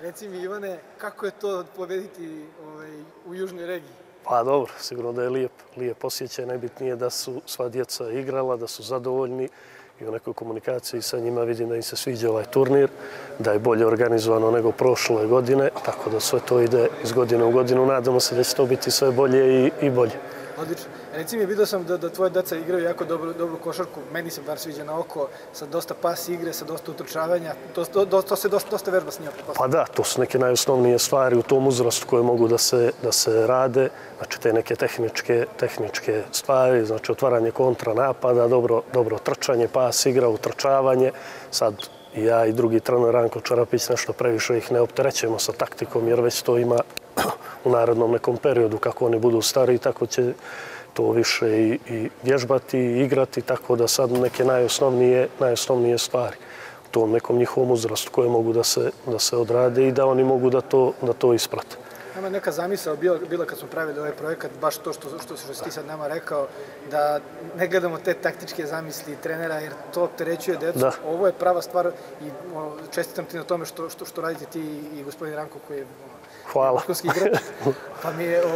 Reci mi, Ivane, kako je to pobediti u južnoj regiji? Pa dobro, sigurno da je lijep osjećaj. Najbitnije da su sva djeca igrala, da su zadovoljni i u nekoj komunikaciji sa njima vidim da im se sviđa ovaj turnir, da je bolje organizovano nego prošle godine, tako da sve to ide iz godine u godinu. Nadamo se da će to biti sve bolje i bolje. Odlično. Reci mi, vidio sam da tvoje deca igraju jako dobru košarku, meni se bar sviđa na oko, sa dosta pas igre, sa dosta utrčavanja, to se dosta vežba s njima. Pa da, to su neke najosnovnije stvari u tom uzrastu koje mogu da se rade, znači te neke tehničke stvari, znači otvaranje kontranapada, dobro trčanje, pas igra, utrčavanje. Sad i ja i drugi trener Ranko Čarapić nešto previše ih ne opterećujemo sa taktikom jer već to ima u narednom nekom periodu, kako oni budu stari, tako će to više i vježbati i igrati, tako da sad neke najosnovnije stvari u tom nekom njihovom uzrastu koje mogu da se odrade i da oni mogu da to isprate. Nama neka zamisao bila kad smo pravili ovaj projekat, baš to što si ti sad nama rekao, da ne gledamo te taktičke zamisli trenera jer to opterećuje decu. Ovo je prava stvar i čestitam ti na tome što radite ti i gospodin Ranko koji je vrhunski igrač. Pa mi je,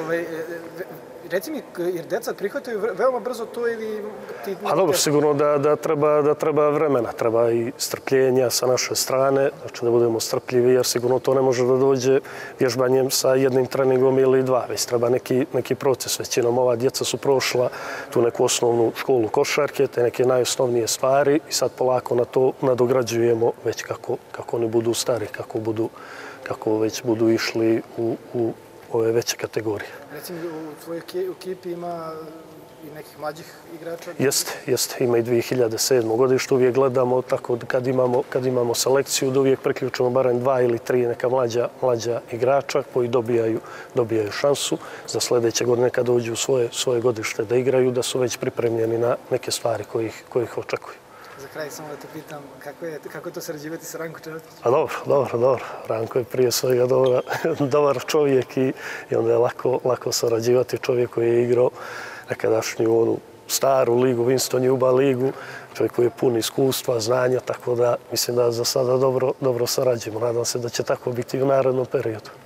reci mi, jer deca prihvataju veoma brzo to ili ti... A dobro, sigurno da treba vremena, treba i strpljenja sa naše strane, znači da budemo strpljivi jer sigurno to ne može da dođe vježbanjem sa jednim treningom ili dva, već treba neki proces. Većinom ova djeca su prošla tu neku osnovnu školu košarke, te neke najosnovnije stvari i sad polako na to nadograđujemo već kako oni budu stari, kako već budu išli u ove veće kategorije. Recimo, u tvojoj ekipi ima i nekih mlađih igrača? Jeste. Ima i 2007. godište. Uvijek gledamo tako kad imamo selekciju da uvijek priključimo barem 2 ili 3 neka mlađa igrača koji dobijaju šansu za sljedeće godine kad dođu u svoje godište da igraju, da su već pripremljeni na neke stvari koje ih očekuju. Za kraj samo da te pitam, kako je to sarađivati sa Ranko Čarapićem? A dobro. Ranko je prije svega dobar čovjek i onda je lako sarađivati. Čovjek koji je igrao nekadašnju onu staru ligu, Winston Juba ligu, čovjek koji je pun iskustva, znanja, tako da mislim da za sada dobro sarađujemo. Nadam se da će tako biti i u narednom periodu.